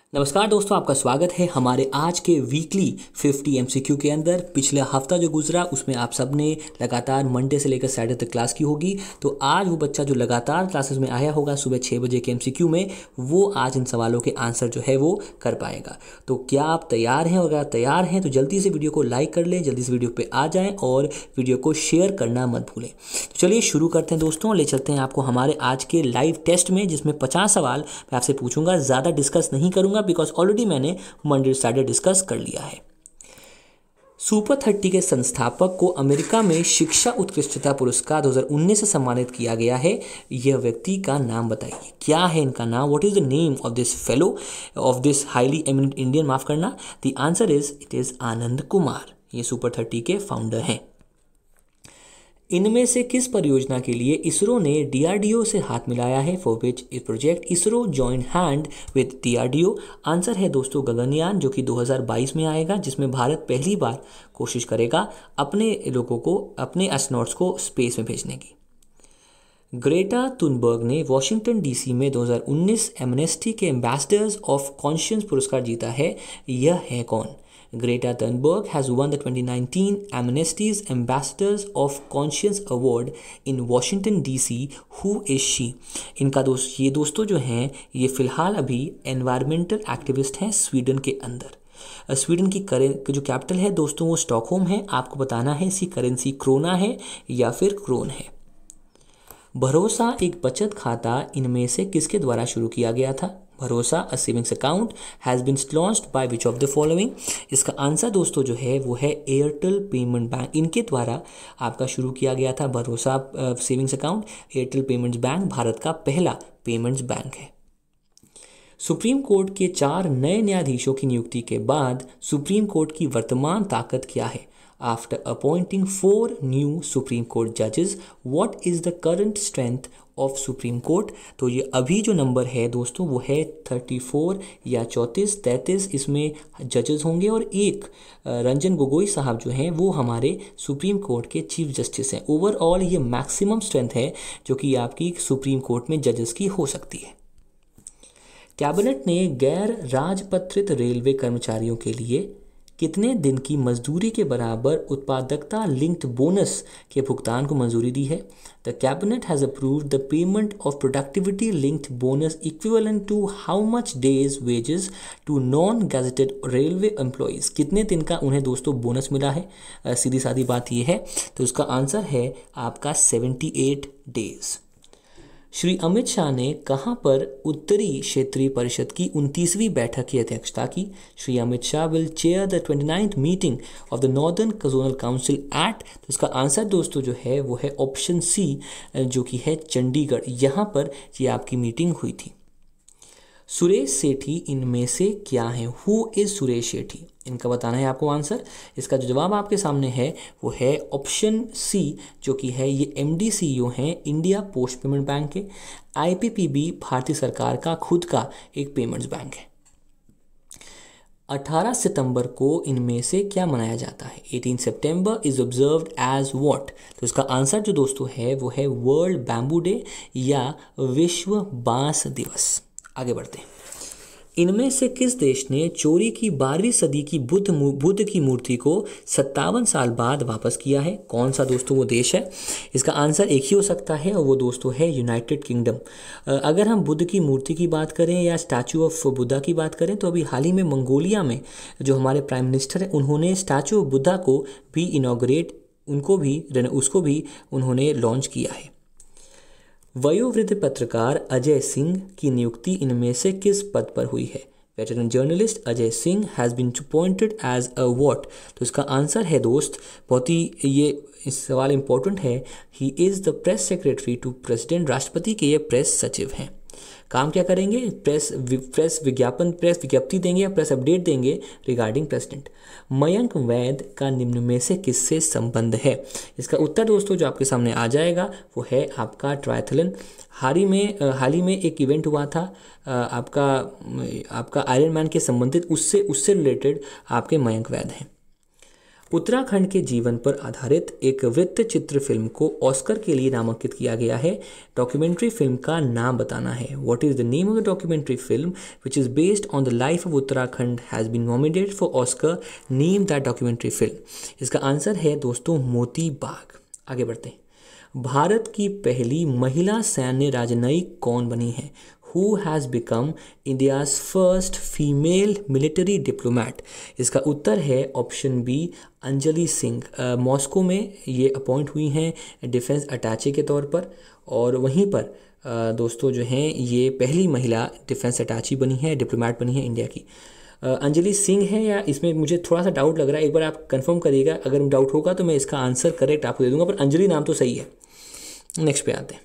नमस्कार दोस्तों, आपका स्वागत है हमारे आज के वीकली 50 एमसीक्यू के अंदर। पिछला हफ्ता जो गुजरा उसमें आप सब ने लगातार मंडे से लेकर सैटरडे तक क्लास की होगी। तो आज वो बच्चा जो लगातार क्लासेस में आया होगा सुबह 6 बजे के एमसीक्यू में, वो आज इन सवालों के आंसर जो है वो कर पाएगा। तो क्या आप तैयार हैं? अगर आप तैयार हैं तो जल्दी से वीडियो को लाइक कर लें, जल्दी से वीडियो पर आ जाएँ और वीडियो को शेयर करना मत भूलें। तो चलिए शुरू करते हैं दोस्तों, ले चलते हैं आपको हमारे आज के लाइव टेस्ट में, जिसमें 50 सवाल मैं आपसे पूछूंगा। ज़्यादा डिस्कस नहीं करूंगा बिकॉज ऑलरेडी मैंने मंडे सैटरडे डिस्कस कर लिया है। सुपर 30 के संस्थापक को अमेरिका में शिक्षा उत्कृष्टता पुरस्कार 2019 से सम्मानित किया गया है। यह व्यक्ति का नाम बताइए, क्या है इनका नाम? What is the name of this fellow of this highly eminent Indian? माफ करना, the answer is it is Anand Kumar. ये सुपर 30 के फाउंडर हैं। इनमें से किस परियोजना के लिए इसरो ने डीआरडीओ से हाथ मिलाया है? For which project ISRO join hand with DRDO? Answer है दोस्तों गगनयान, जो कि 2022 में आएगा, जिसमें भारत पहली बार कोशिश करेगा अपने लोगों को, अपने एस्ट्रोनॉट्स को स्पेस में भेजने की। ग्रेटा थुनबर्ग ने वॉशिंगटन डीसी में 2019 एमनेस्टी के एम्बेसडर्स ऑफ कॉन्शियंस पुरस्कार जीता है। यह है कौन? Greta Thunberg has won the 2019 Amnesty's Ambassadors of Conscience Award in Washington DC. Who is she? इनका ये दोस्तों जो हैं, ये फिलहाल अभी एनवायरमेंटल एक्टिविस्ट हैं स्वीडन के अंदर। स्वीडन की जो कैपिटल है दोस्तों वो स्टॉकहोम है। आपको बताना है इसकी करेंसी क्रोना है या फिर क्रोन है। भरोसा एक बचत खाता इनमें से किसके द्वारा शुरू किया गया था? Bharosa a savings account has been launched by which of the following? इसका आंसर दोस्तों जो है वो है एयरटेल पेमेंट बैंक। इनके द्वारा आपका शुरू किया गया था Bharosa savings account. Airtel Payments Bank Bharat का पहला पेमेंट्स बैंक है। सुप्रीम कोर्ट के 4 नए न्यायाधीशों की नियुक्ति के बाद सुप्रीम कोर्ट की वर्तमान ताकत क्या है? After appointing 4 new Supreme Court judges, what is the current strength of Supreme Court? तो ये अभी जो नंबर है दोस्तों वो है 34 या 33 इसमें जजेस होंगे और एक रंजन गोगोई साहब जो हैं वो हमारे सुप्रीम कोर्ट के चीफ जस्टिस हैं। ओवरऑल ये मैक्सिमम स्ट्रेंथ है जो कि आपकी सुप्रीम कोर्ट में जजेस की हो सकती है। कैबिनेट ने गैर राजपत्रित रेलवे कर्मचारियों के लिए कितने दिन की मजदूरी के बराबर उत्पादकता लिंक्ड बोनस के भुगतान को मंजूरी दी है? The cabinet has approved the payment of productivity linked bonus equivalent to how much days wages to non gazetted railway employees? कितने दिन का उन्हें दोस्तों बोनस मिला है? सीधी सादी बात यह है, तो इसका आंसर है आपका 78 डेज। श्री अमित शाह ने कहां पर उत्तरी क्षेत्रीय परिषद की 29वीं बैठक की अध्यक्षता की? Shri Amit Shah will chair the 29th meeting of the northern zonal council at? तो इसका आंसर दोस्तों जो है वो है ऑप्शन सी, जो कि है चंडीगढ़। यहाँ पर ये आपकी मीटिंग हुई थी। सुरेश सेठी इनमें से क्या है? Who is Suresh Sethi? इनका बताना है आपको आंसर। इसका जो जवाब आपके सामने है वो है ऑप्शन सी, जो कि है ये एमडी सीईओ हैं इंडिया पोस्ट पेमेंट बैंक के। आईपीपीबी भारतीय सरकार का खुद का एक पेमेंट्स बैंक है। 18 सितंबर को इनमें से क्या मनाया जाता है? 18 सितंबर इज ऑब्जर्व्ड एज व्हाट? तो इसका आंसर जो दोस्तों है वो है वर्ल्ड बैम्बू डे या विश्व बांस दिवस। आगे बढ़ते हैं। इनमें से किस देश ने चोरी की 12वीं सदी की बुद्ध की मूर्ति को 57 साल बाद वापस किया है? कौन सा दोस्तों वो देश है? इसका आंसर एक ही हो सकता है और वो दोस्तों है यूनाइटेड किंगडम। अगर हम बुद्ध की मूर्ति की बात करें या स्टैचू ऑफ बुद्धा की बात करें तो अभी हाल ही में मंगोलिया में जो हमारे प्राइम मिनिस्टर हैं उन्होंने स्टैचू ऑफ बुद्धा को भी उसको भी उन्होंने लॉन्च किया है। वयोवृद्ध पत्रकार अजय सिंह की नियुक्ति इनमें से किस पद पर हुई है? Veteran journalist Ajay Singh has been appointed as a what? तो इसका आंसर है दोस्त, बहुत ही ये इस सवाल इंपॉर्टेंट है, he is the press secretary to president. राष्ट्रपति के ये प्रेस सचिव हैं। काम क्या करेंगे? प्रेस विज्ञप्ति देंगे या प्रेस अपडेट देंगे रिगार्डिंग प्रेसिडेंट। मयंक वैद का निम्न में से किससे संबंध है? इसका उत्तर दोस्तों जो आपके सामने आ जाएगा वो है आपका ट्रायथलन। हाल ही में एक इवेंट हुआ था आपका आयरन मैन के संबंधित, उससे रिलेटेड आपके मयंक वैद हैं। उत्तराखंड के जीवन पर आधारित एक वृत्त चित्र फिल्म को ऑस्कर के लिए नामांकित किया गया है। डॉक्यूमेंट्री फिल्म का नाम बताना है। What is the name of the documentary film which is based on the life of Uttarakhand has been nominated for Oscar, name that documentary film. इसका आंसर है दोस्तों मोती बाग। आगे बढ़ते हैं। भारत की पहली महिला सैन्य राजनयिक कौन बनी है? Who has become India's first female military diplomat? इसका उत्तर है option B Anjali Singh. Moscow में ये अपॉइंट हुई हैं डिफेंस अटैचे के तौर पर, और वहीं पर दोस्तों जो हैं ये पहली महिला डिफेंस अटैची बनी है, डिप्लोमेट बनी है इंडिया की। अंजलि सिंह है या इसमें मुझे थोड़ा सा डाउट लग रहा है, एक बार आप कंफर्म करिएगा। अगर डाउट होगा तो मैं इसका आंसर करेक्ट आपको दे दूंगा, पर अंजलि नाम तो सही है। नेक्स्ट पे आते हैं।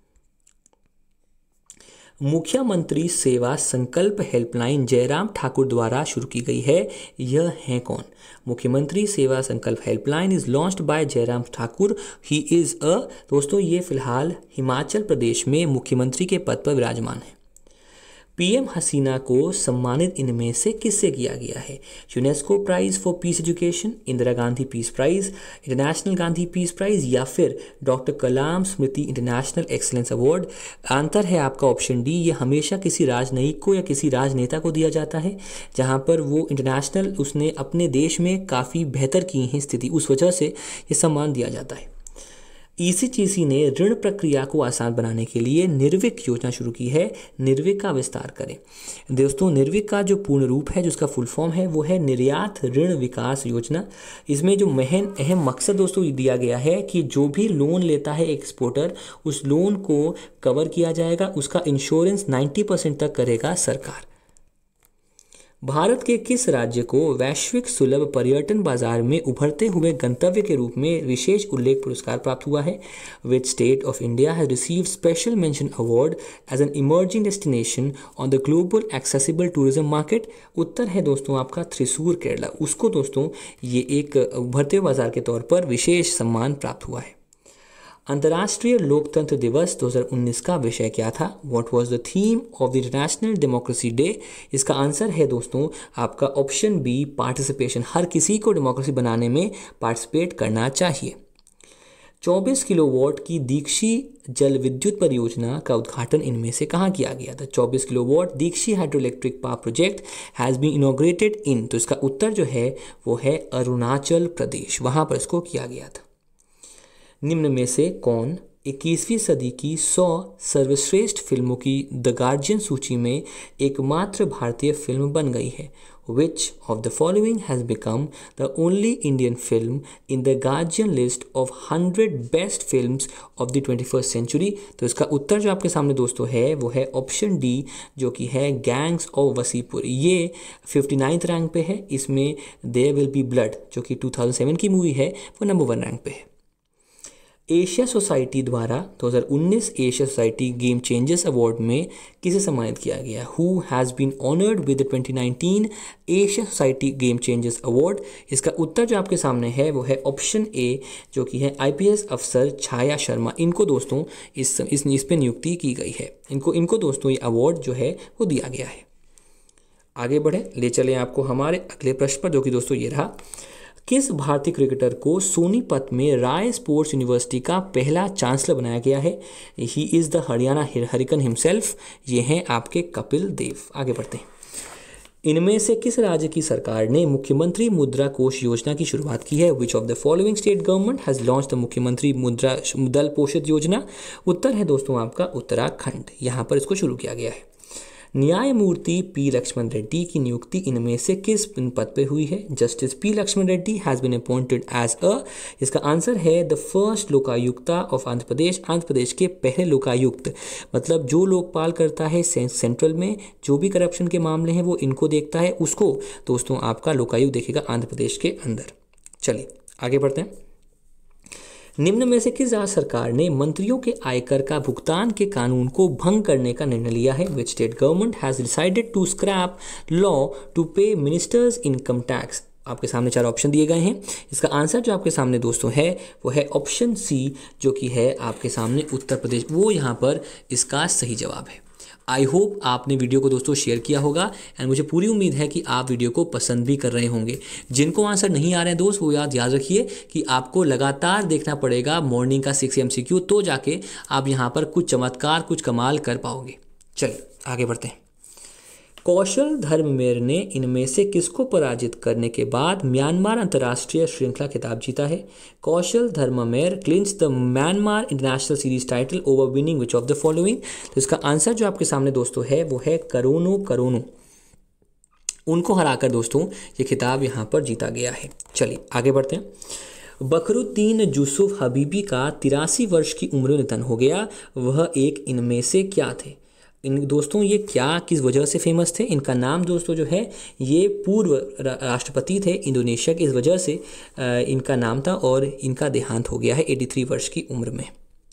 मुख्यमंत्री सेवा संकल्प हेल्पलाइन जयराम ठाकुर द्वारा शुरू की गई है, यह है कौन? Mukhyamantri Seva Sankalp helpline is launched by Jairam Thakur. He is a दोस्तों ये फिलहाल हिमाचल प्रदेश में मुख्यमंत्री के पद पर विराजमान है। पीएम हसीना को सम्मानित इनमें से किससे किया गया है? UNESCO prize for peace education, Indira Gandhi peace prize, international Gandhi peace prize, या फिर doctor Kalam Smriti international excellence award. Answer है आपका ऑप्शन डी। ये हमेशा किसी राजनयिक को या किसी राजनेता को दिया जाता है जहां पर वो इंटरनेशनल उसने अपने देश में काफ़ी बेहतर की है स्थिति, उस वजह से ये सम्मान दिया जाता है। ईसीजीसी ने ऋण प्रक्रिया को आसान बनाने के लिए निर्विक योजना शुरू की है। निर्विक का विस्तार करें दोस्तों। निर्विक का जो पूर्ण रूप है, जिसका फुल फॉर्म है, वो है निर्यात ऋण विकास योजना। इसमें जो अहम मकसद दोस्तों दिया गया है कि जो भी लोन लेता है एक्सपोर्टर, उस लोन को कवर किया जाएगा, उसका इंश्योरेंस 90% तक करेगा सरकार। भारत के किस राज्य को वैश्विक सुलभ पर्यटन बाजार में उभरते हुए गंतव्य के रूप में विशेष उल्लेख पुरस्कार प्राप्त हुआ है? Which state of India has received special mention award as an emerging destination on the global accessible tourism market? उत्तर है दोस्तों आपका त्रिशूर केरला। उसको दोस्तों ये एक उभरते बाजार के तौर पर विशेष सम्मान प्राप्त हुआ है। अंतर्राष्ट्रीय लोकतंत्र दिवस 2019 का विषय क्या था? What was the theme of the international democracy day? इसका आंसर है दोस्तों आपका ऑप्शन बी पार्टिसिपेशन। हर किसी को डेमोक्रेसी बनाने में पार्टिसिपेट करना चाहिए। 24 किलोवाट की दीक्षी जल विद्युत परियोजना का उद्घाटन इनमें से कहाँ किया गया था? 24 kilowatt Dikshi hydro electric power project has been inaugurated in, तो इसका उत्तर जो है वो है अरुणाचल प्रदेश, वहाँ पर इसको किया गया था। निम्न में से कौन 21वीं सदी की 100 सर्वश्रेष्ठ फिल्मों की द गार्जियन सूची में एकमात्र भारतीय फिल्म बन गई है? Which of the following has become the only Indian film in the Guardian list of 100 best films of the 21st century? तो इसका उत्तर जो आपके सामने दोस्तों है वो है ऑप्शन डी, जो कि है गैंग्स ऑफ वसीपुर। ये 59th रैंक पे है। इसमें देयर विल बी ब्लड जो कि 2007 की मूवी है वो नंबर 1 रैंक पे है। एशिया सोसाइटी द्वारा 2019 Asia Society game changers award में किसे सम्मानित किया गया? Who has been honoured with the 2019 Asia Society game changers award? इसका उत्तर जो आपके सामने है वो है ऑप्शन ए, जो कि है आईपीएस अफसर छाया शर्मा। इनको दोस्तों इस पे नियुक्ति की गई है। इनको दोस्तों ये अवार्ड जो है वो दिया गया है। आगे बढ़े, ले चलें आपको हमारे अगले प्रश्न पर, जो कि दोस्तों ये रहा। किस भारतीय क्रिकेटर को सोनीपत में राय स्पोर्ट्स यूनिवर्सिटी का पहला चांसलर बनाया गया है? He is the Haryana hurricane himself. ये हैं आपके कपिल देव। आगे बढ़ते हैं। इनमें से किस राज्य की सरकार ने मुख्यमंत्री मुद्रा कोष योजना की शुरुआत की है? Which of the following state government has launch the Mukhyamantri Mudra पोषित योजना? उत्तर है दोस्तों आपका उत्तराखंड। यहाँ पर इसको शुरू किया गया है। न्यायमूर्ति पी लक्ष्मण रेड्डी की नियुक्ति इनमें से किस पद पे हुई है? Justice P Lakshman Reddy has been appointed as a, इसका आंसर है the first Lokayukta of Andhra Pradesh. Andhra Pradesh के पहले लोकायुक्त, मतलब जो लोकपाल करता है सेंट्रल में, जो भी करप्शन के मामले हैं वो इनको देखता है, उसको दोस्तों आपका लोकायुक्त देखेगा आंध्र प्रदेश के अंदर। चलिए आगे बढ़ते हैं। निम्न में से किस राज्य सरकार ने मंत्रियों के आयकर का भुगतान के कानून को भंग करने का निर्णय लिया है? Which state government has decided to scrap law to pay ministers income tax? आपके सामने 4 ऑप्शन दिए गए हैं। इसका आंसर जो आपके सामने दोस्तों है वो है ऑप्शन सी, जो कि है आपके सामने उत्तर प्रदेश। वो यहाँ पर इसका सही जवाब है। आई होप आपने वीडियो को दोस्तों शेयर किया होगा एंड मुझे पूरी उम्मीद है कि आप वीडियो को पसंद भी कर रहे होंगे। जिनको आंसर नहीं आ रहे हैं दोस्त, वो याद रखिए कि आपको लगातार देखना पड़ेगा मॉर्निंग का 6 MCQ, तो जाके आप यहाँ पर कुछ चमत्कार, कुछ कमाल कर पाओगे। चलिए आगे बढ़ते हैं। कौशल धर्मवीर ने इनमें से किसको पराजित करने के बाद म्यांमार अंतर्राष्ट्रीय श्रृंखला खिताब जीता है? Kaushal Dharmamer clinch the Myanmar international series title over winning which of the following. तो इसका आंसर जो आपके सामने दोस्तों है वो है करोनो। उनको हराकर दोस्तों ये खिताब यहाँ पर जीता गया है। चलिए आगे बढ़ते हैं। बखरुद्दीन यूसुफ हबीबी का 83 वर्ष की उम्र में निधन हो गया। वह एक इनमें से क्या थे? इन दोस्तों ये क्या किस वजह से फेमस थे? इनका नाम दोस्तों जो है ये पूर्व राष्ट्रपति थे इंडोनेशिया के, इस वजह से इनका नाम था और इनका देहांत हो गया है 83 वर्ष की उम्र में।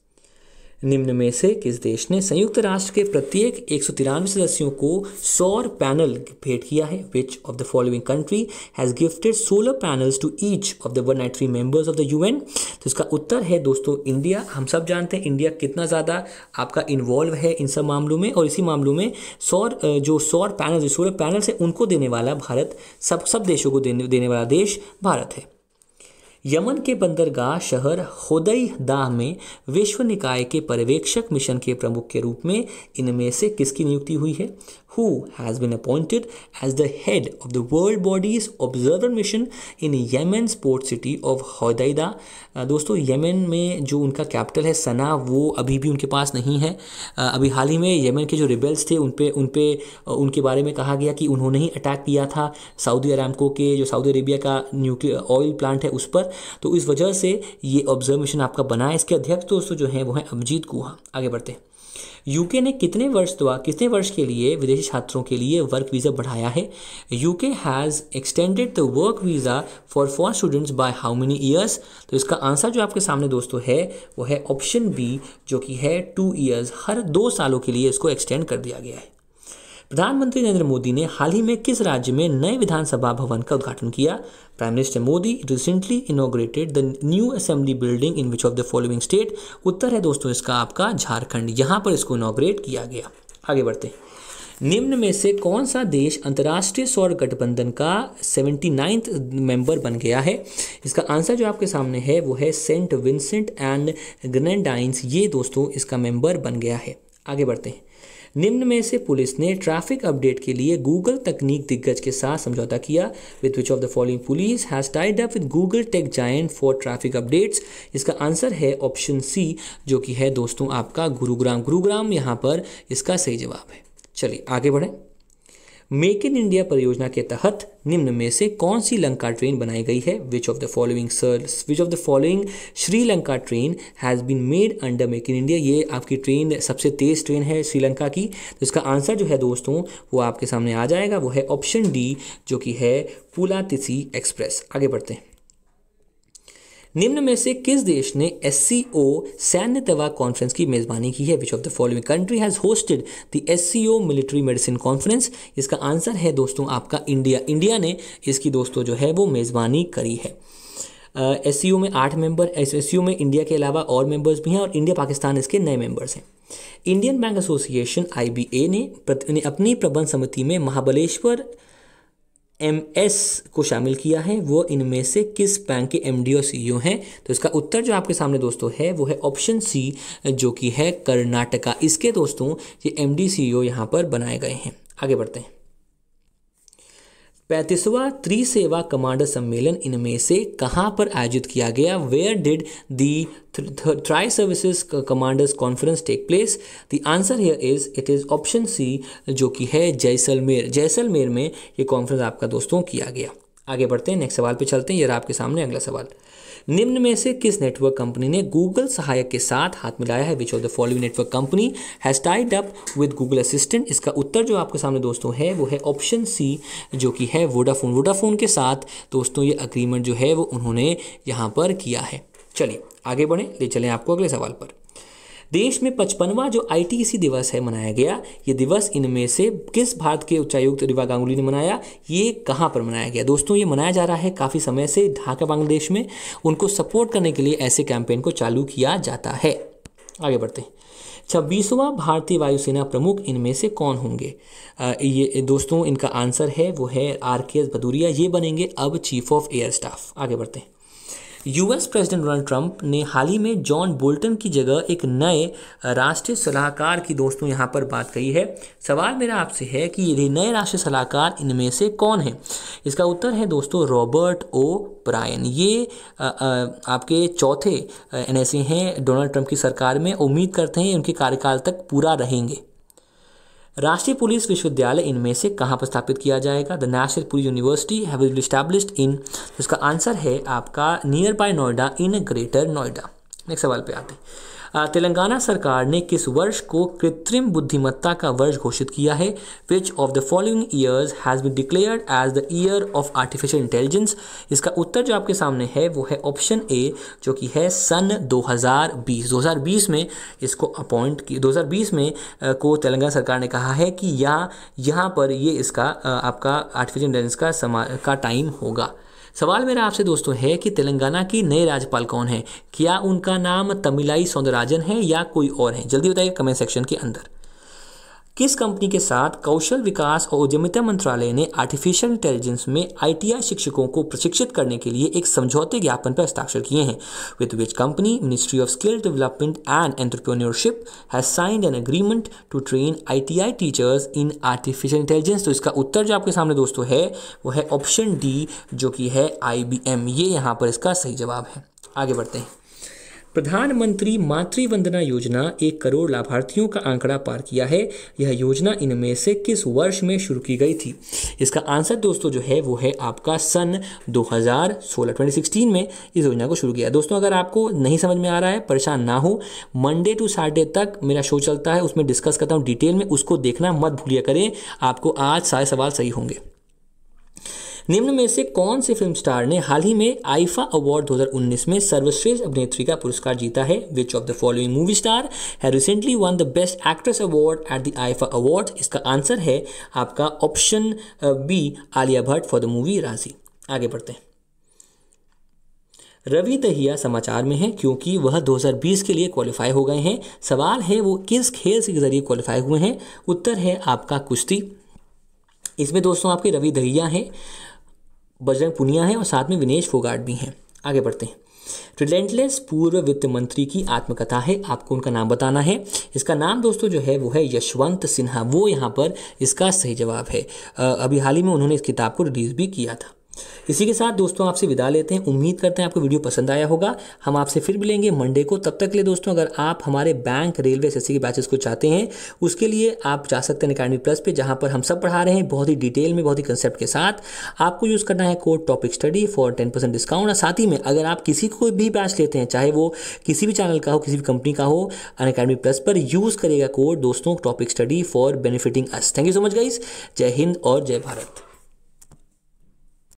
निम्न में से किस देश ने संयुक्त राष्ट्र के प्रत्येक 193 सदस्यों को सौर पैनल भेंट किया है? Which of the following country has gifted solar panels to each of the 193 members of the UN? तो इसका उत्तर है दोस्तों इंडिया। हम सब जानते हैं इंडिया कितना ज़्यादा आपका इन्वॉल्व है इन सब मामलों में, और इसी मामलों में सोलर पैनल है उनको देने वाला भारत, सब देशों को देने वाला देश भारत है। यमन के बंदरगाह शहर होदैदा में विश्व निकाय के पर्यवेक्षक मिशन के प्रमुख के रूप में इनमें से किसकी नियुक्ति हुई है? Who has been appointed as the head of the World Bodies Observer Mission in Yemen's port city of Hodeida? दोस्तों यमन में जो उनका कैपिटल है सना, वो अभी भी उनके पास नहीं है। अभी हाल ही में यमन के जो रिबेल्स थे उनके बारे में कहा गया कि उन्होंने ही अटैक किया था सऊदी अरामको के, जो सऊदी अरेबिया का न्यूक्लियर ऑयल प्लांट है, उस पर। तो इस वजह से ये ऑब्जर्व मिशन आपका बना है। इसके अध्यक्ष दोस्तों जो हैं वो हैं अमजीद गुहा। आगे बढ़ते हैं। यूके ने कितने वर्ष के लिए विदेशी छात्रों के लिए वर्क वीज़ा बढ़ाया है? UK has extended the work visa for foreign students by how many years? तो इसका आंसर जो आपके सामने दोस्तों है वो है ऑप्शन बी, जो कि है 2 ईयर्स। हर 2 सालों के लिए इसको एक्सटेंड कर दिया गया है। प्रधानमंत्री नरेंद्र मोदी ने हाल ही में किस राज्य में नए विधानसभा भवन का उद्घाटन किया? Prime minister Modi recently inaugurated the new assembly building in which of the following state? उत्तर है दोस्तों इसका आपका झारखंड, यहाँ पर इसको इनॉग्रेट किया गया। आगे बढ़ते हैं। निम्न में से कौन सा देश अंतर्राष्ट्रीय सौर गठबंधन का 79th मेंबर बन गया है? इसका आंसर जो आपके सामने है वो है सेंट विंसेंट एंड ग्रेनेडाइंस। ये दोस्तों इसका मेंबर बन गया है। आगे बढ़ते हैं। निम्न में से पुलिस ने ट्रैफिक अपडेट के लिए गूगल तकनीक दिग्गज के साथ समझौता किया? With which of the following police has tied up with Google tech giant for traffic updates? इसका आंसर है ऑप्शन सी, जो कि है दोस्तों आपका गुरुग्राम यहाँ पर इसका सही जवाब है। चलिए आगे बढ़ें। मेक इन इंडिया परियोजना के तहत निम्न में से कौन सी लंका ट्रेन बनाई गई है? Which of the following Sri Lanka train has been made under make in India? ये आपकी ट्रेन सबसे तेज़ ट्रेन है श्रीलंका की। तो इसका आंसर जो है दोस्तों वो आपके सामने आ जाएगा, वो है ऑप्शन डी, जो कि है पुलातिसी एक्सप्रेस। आगे बढ़ते हैं। निम्न में से किस देश ने SCO सैन्य दवा कॉन्फ्रेंस की मेज़बानी की है? Which of the following country has hosted the SCO military medicine conference? इसका आंसर है दोस्तों आपका इंडिया ने इसकी दोस्तों जो है वो मेज़बानी करी है। SCO में 8 मेंबर, SCO में इंडिया के अलावा और मेंबर्स भी हैं, और इंडिया पाकिस्तान इसके नए मेंबर्स हैं। इंडियन बैंक एसोसिएशन IBA ने अपनी प्रबंध समिति में महाबलेश्वर MS को शामिल किया है। वो इनमें से किस बैंक के MD और CEO हैं? तो इसका उत्तर जो आपके सामने दोस्तों है वो है ऑप्शन सी, जो कि है कर्नाटका। इसके दोस्तों ये MD CEO यहाँ पर बनाए गए हैं। आगे बढ़ते हैं। 35वां त्रिसेवा कमांडर सम्मेलन इनमें से कहाँ पर आयोजित किया गया? Where did the tri services commanders conference take place? The answer here is it is option C, जो कि है जैसलमेर में ये कॉन्फ्रेंस आपका दोस्तों किया गया। आगे बढ़ते हैं, नेक्स्ट सवाल पे चलते हैं। ये रहा आपके सामने अगला सवाल। निम्न में से किस नेटवर्क कंपनी ने गूगल सहायक के साथ हाथ मिलाया है? Which of the following network company has tied up with Google Assistant? इसका उत्तर जो आपके सामने दोस्तों है वो है ऑप्शन सी, जो कि है वोडाफोन के साथ दोस्तों ये अग्रीमेंट जो है वो उन्होंने यहाँ पर किया है। चलिए आगे बढ़ें, ले चलें आपको अगले सवाल पर। देश में 55वां जो ITC दिवस है मनाया गया। ये दिवस इनमें से किस भारत के उच्चायुक्त रीवा गांगुली ने मनाया? ये कहाँ पर मनाया गया? दोस्तों ये मनाया जा रहा है काफ़ी समय से ढाका बांग्लादेश में। उनको सपोर्ट करने के लिए ऐसे कैंपेन को चालू किया जाता है। आगे बढ़ते हैं। 26वां भारतीय वायुसेना प्रमुख इनमें से कौन होंगे? ये दोस्तों इनका आंसर है वो है RKS भदौरिया, ये बनेंगे अब चीफ ऑफ एयर स्टाफ। आगे बढ़ते हैं। US प्रेसिडेंट डोनाल्ड ट्रंप ने हाल ही में जॉन बोल्टन की जगह एक नए राष्ट्रीय सलाहकार की दोस्तों यहाँ पर बात कही है। सवाल मेरा आपसे है कि ये नए राष्ट्रीय सलाहकार इनमें से कौन है? इसका उत्तर है दोस्तों रॉबर्ट ओ ब्रायन। ये आपके चौथे NSA हैं डोनाल्ड ट्रंप की सरकार में। उम्मीद करते हैं उनके कार्यकाल तक पूरा रहेंगे। राष्ट्रीय पुलिस विश्वविद्यालय इनमें से कहाँ पर स्थापित किया जाएगा? The national police university have been established in, इसका आंसर है आपका near by Noida in Greater Noida. Next सवाल पे आते हैं। तेलंगाना सरकार ने किस वर्ष को कृत्रिम बुद्धिमत्ता का वर्ष घोषित किया है? Which of the following years has been declared as the year of artificial intelligence? इसका उत्तर जो आपके सामने है वो है ऑप्शन ए, जो कि है सन 2020। 2020 में इसको अपॉइंट की, 2020 में को तेलंगाना सरकार ने कहा है कि यहाँ पर ये इसका आपका आर्टिफिशियल इंटेलिजेंस का टाइम होगा। सवाल मेरा आपसे दोस्तों है कि तेलंगाना की नए राज्यपाल कौन है? क्या उनका नाम तमिलाई सौंदरराजन है या कोई और है? जल्दी बताइए कमेंट सेक्शन के अंदर। किस कंपनी के साथ कौशल विकास और उद्यमिता मंत्रालय ने आर्टिफिशियल इंटेलिजेंस में ITI शिक्षकों को प्रशिक्षित करने के लिए एक समझौते ज्ञापन पर हस्ताक्षर किए हैं? With which company ministry of skill development and entrepreneurship has signed an agreement to train ITI teachers in artificial intelligence? तो इसका उत्तर जो आपके सामने दोस्तों है वो है ऑप्शन डी, जो कि है IBM। ये यहाँ पर इसका सही जवाब है। आगे बढ़ते हैं। प्रधानमंत्री मातृ वंदना योजना 1 करोड़ लाभार्थियों का आंकड़ा पार किया है। यह योजना इनमें से किस वर्ष में शुरू की गई थी? इसका आंसर दोस्तों जो है वो है आपका सन 2016 में इस योजना को शुरू किया। दोस्तों अगर आपको नहीं समझ में आ रहा है परेशान ना हो, मंडे टू सैटरडे तक मेरा शो चलता है, उसमें डिस्कस करता हूँ डिटेल में, उसको देखना मत भूलिया करें। आपको आज सारे सवाल सही होंगे। निम्न में से कौन से फिल्म स्टार ने हाल ही में आईफा अवार्ड 2019 में सर्वश्रेष्ठ अभिनेत्री का पुरस्कार जीता है? Which of the following movie star have recently won the best actress award at the IIFA award? इसका आंसर है आपका option B, Alia Bhatt for the movie Raazi. आगे बढ़ते हैं। रवि दहिया समाचार में है क्योंकि वह 2020 के लिए क्वालिफाई हो गए हैं। सवाल है वो किस खेल के जरिए क्वालिफाई हुए हैं? उत्तर है आपका कुश्ती। इसमें दोस्तों आपके रवि दहिया हैं, बजरंग पुनिया है और साथ में विनेश फोगाट भी हैं। आगे बढ़ते हैं। रिलेंटलेस पूर्व वित्त मंत्री की आत्मकथा है, आपको उनका नाम बताना है। इसका नाम दोस्तों जो है वो है यशवंत सिन्हा, वो यहाँ पर इसका सही जवाब है। अभी हाल ही में उन्होंने इस किताब को रिलीज़ भी किया था। इसी के साथ दोस्तों आपसे विदा लेते हैं। उम्मीद करते हैं आपको वीडियो पसंद आया होगा। हम आपसे फिर मिलेंगे मंडे को। तब तक के लिए दोस्तों अगर आप हमारे बैंक, रेलवे, SSC के बैचेस को चाहते हैं उसके लिए आप जा सकते हैं अकेडमी प्लस पे, जहां पर हम सब पढ़ा रहे हैं बहुत ही डिटेल में, बहुत ही कंसेप्ट के साथ। आपको यूज़ करना है code topic study for 10% discount. और साथ ही में अगर आप किसी को भी बैच लेते हैं, चाहे वो किसी भी चैनल का हो, किसी भी कंपनी का हो, अनअकैडमी प्लस पर यूज़ करेगा कोड दोस्तों topic study for benefiting us. Thank you so much guys. जय हिंद और जय भारत।